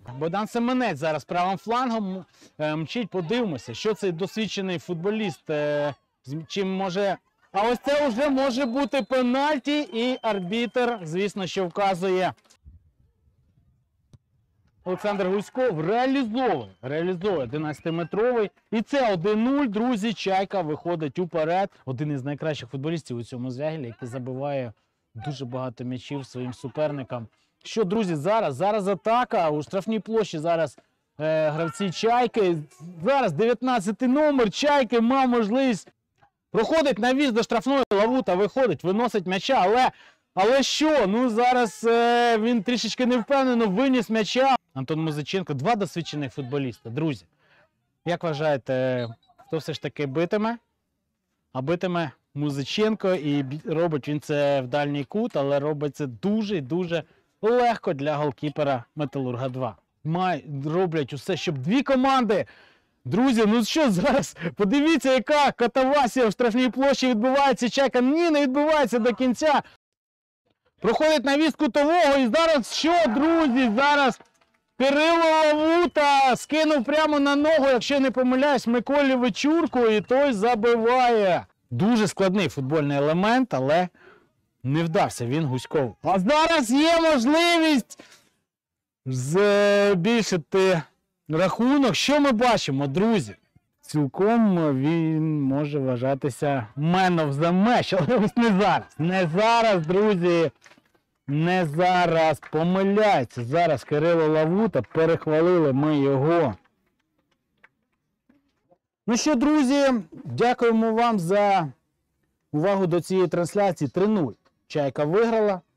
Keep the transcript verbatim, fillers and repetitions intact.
Богдан Семенець зараз правим флангом мчить. Подивимося, що цей досвідчений футболіст чим може... А ось це вже може бути пенальті, і арбітр, звісно, що вказує. Олександр Гуськов реалізовує, реалізовує одинадцятиметровий. І це один нуль, друзі, Чайка виходить уперед. Один із найкращих футболістів у цьому звягілі, який забиває дуже багато м'ячів своїм суперникам. Що, друзі, зараз? Зараз атака у штрафній площі, зараз е, гравці Чайки. Зараз дев'ятнадцятий номер Чайки мав можливість. Проходить навіс до штрафної, Лавута виходить, виносить м'яча, але, але що? Ну зараз е, він трішечки невпевнено виніс м'яча. Антон Музиченко, два досвідчених футболіста. Друзі, як вважаєте, хто все ж таки битиме? А битиме Музиченко, і робить він це в дальній кут, але робить це дуже і дуже легко для голкіпера Металурга два. Май, роблять усе, щоб дві команди... Друзі, ну що зараз? Подивіться, яка катавасія в штрафній площі відбувається. Чайка ні, не відбувається до кінця. Проходить навіс кутового, і зараз що, друзі? Зараз Кирило Лавута скинув прямо на ногу, якщо не помиляюсь, Миколі Вечурку, і той забиває. Дуже складний футбольний елемент, але не вдався він Гуськову. А зараз є можливість збільшити рахунок. Що ми бачимо, друзі? Цілком він може вважатися man of the match, але ось не зараз. Не зараз, друзі. Не зараз. Помиляється. Зараз Кирило Лавута. Перехвалили ми його. Ну що, друзі, дякуємо вам за увагу до цієї трансляції. три нуль. Чайка виграла.